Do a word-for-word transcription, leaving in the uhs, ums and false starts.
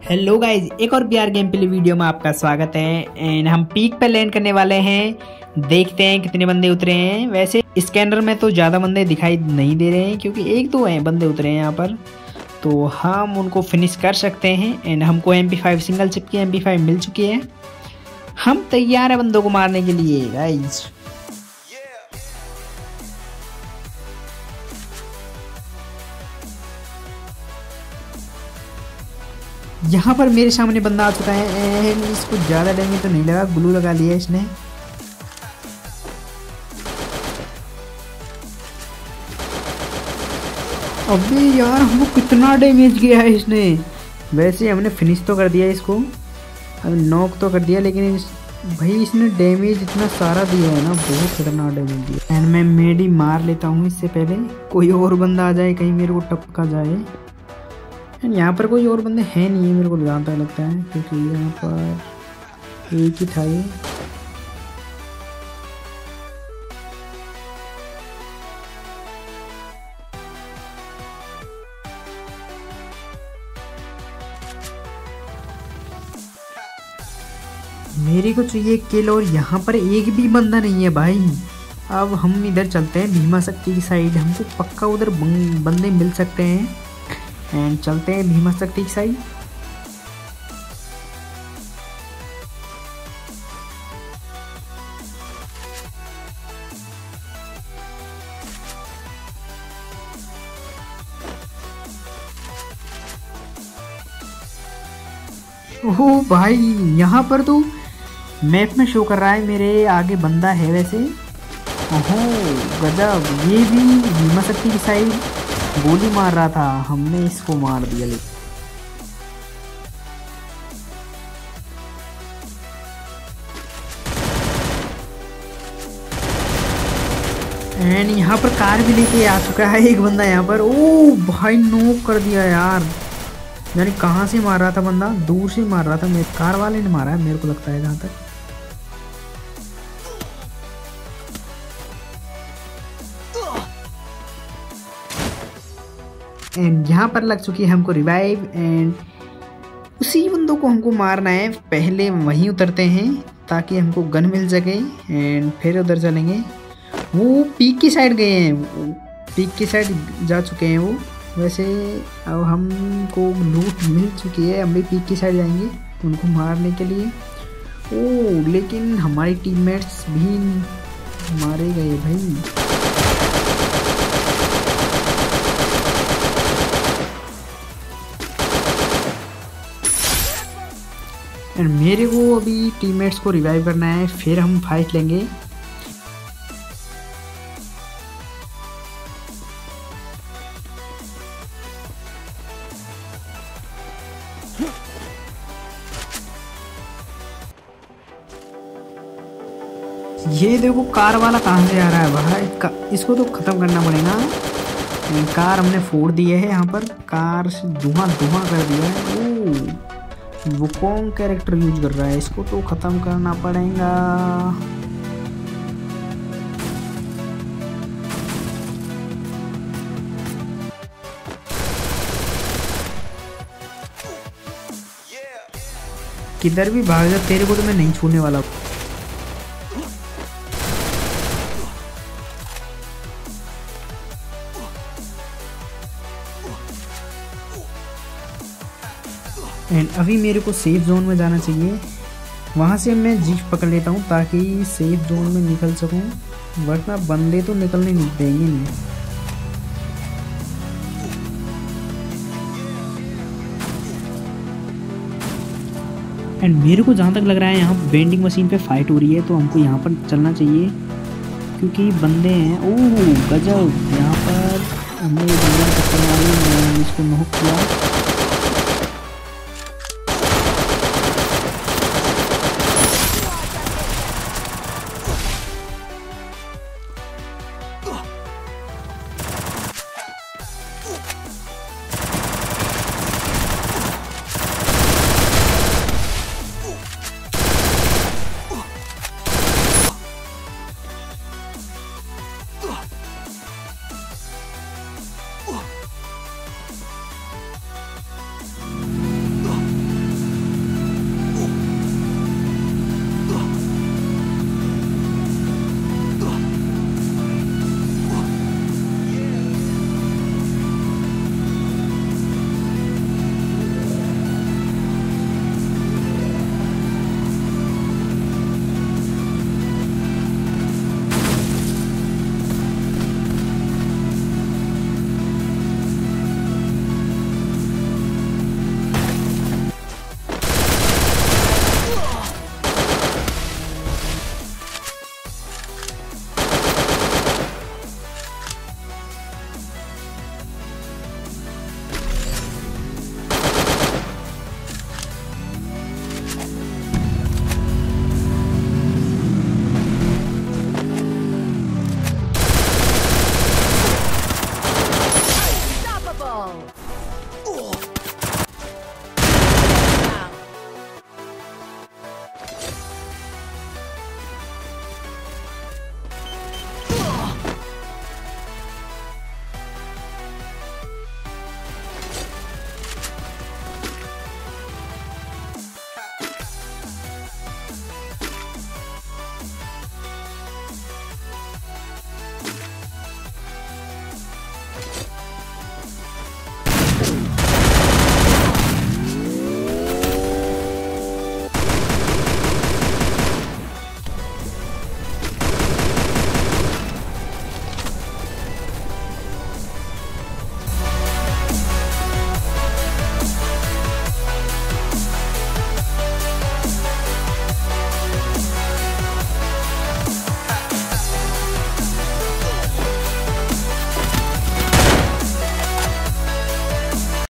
Hello guys, एक और Bihar game play video में आपका स्वागत है। एंड हम पीक पे लैंड करने वाले हैं। देखते हैं कितने बंदे उतरे हैं। वैसे स्कैनर में तो ज़्यादा बंदे दिखाई नहीं दे रहे हैं क्योंकि एक दो हैं बंदे उतरे हैं यहाँ पर, तो हम उनको फिनिश कर सकते हैं। एंड हमको M P five single chip की एम पी फाइव मिल चुकी है। हम तैयार है बंदों को मारने के लिए गाइज। यहाँ पर मेरे सामने बंदा आ चुका है एंड इसको ज़्यादा डैमेज तो नहीं लगा, ग्लू लगा लिया इसने। अबे यार हमको कितना डैमेज किया है इसने। वैसे हमने फिनिश तो कर दिया इसको, अब नॉक तो कर दिया, लेकिन इस, भाई इसने डैमेज इतना सारा दिया है ना, बहुत खतरनाक डैमेज दिया। एंड मैं मेडी मार लेता हूँ इससे पहले कोई और बंदा आ जाए, कहीं मेरे को टपका जाए। एंड यहाँ पर कोई और बंदे हैं नहीं है मेरे को जहाँ तक लगता है, क्योंकि यहाँ पर एक ही था ये। मेरे को चाहिए किल और यहाँ पर एक भी बंदा नहीं है भाई। अब हम इधर चलते हैं भीमा शक्ति की साइड, हमको पक्का उधर बंदे मिल सकते हैं। एंड चलते हैं भीमा शक्ति की साइड। ओह भाई, यहाँ पर तो मैप में शो कर रहा है मेरे आगे बंदा है वैसे। ओहो गजब, ये भी भीमा शक्ति की साइड गोली मार रहा था, हमने इसको मार दिया। लेकिन एंड यहाँ पर कार भी लेके आ चुका है एक बंदा यहाँ पर। ओ भाई नॉक कर दिया यार। यानी कहाँ से मार रहा था बंदा, दूर से मार रहा था, मेरे कार वाले ने मारा है मेरे को लगता है जहाँ तक। एंड यहाँ पर लग चुकी है हमको रिवाइव। एंड उसी बंदों को हमको मारना है, पहले वहीं उतरते हैं ताकि हमको गन मिल सके। एंड फिर उधर चलेंगे। वो पीक की साइड गए हैं, पीक की साइड जा चुके हैं वो। वैसे अब हमको लूट मिल चुकी है, हम भी पीक की साइड जाएंगे उनको मारने के लिए। ओ लेकिन हमारे टीममेट्स भी मारे गए भाई। एंड मेरे को अभी टीममेट्स को रिवाइव करना है, फिर हम फाइट लेंगे। ये देखो कार वाला कहाँ से आ रहा है भाई, इसको तो ख़त्म करना पड़ेगा। कार हमने फोड़ दी है यहाँ पर, कार से धुआं धुआं कर दिया है। ओ वो कौन कैरेक्टर यूज कर रहा है, इसको तो खत्म करना पड़ेगा। किधर भी भाग जा, तेरे को तो मैं नहीं छोड़ने वाला। एंड अभी मेरे को सेफ जोन में जाना चाहिए, वहाँ से मैं जीप पकड़ लेता हूँ ताकि सेफ जोन में निकल सकूँ, वरना बंदे तो निकलने नहीं देंगे नहीं। एंड मेरे को जहाँ तक लग रहा है यहाँ वेंडिंग मशीन पे फाइट हो रही है, तो हमको यहाँ पर चलना चाहिए क्योंकि बंदे हैं। ओह गजब, यहाँ पर हमने बंदा पकड़ मारी, इसको नॉक किया।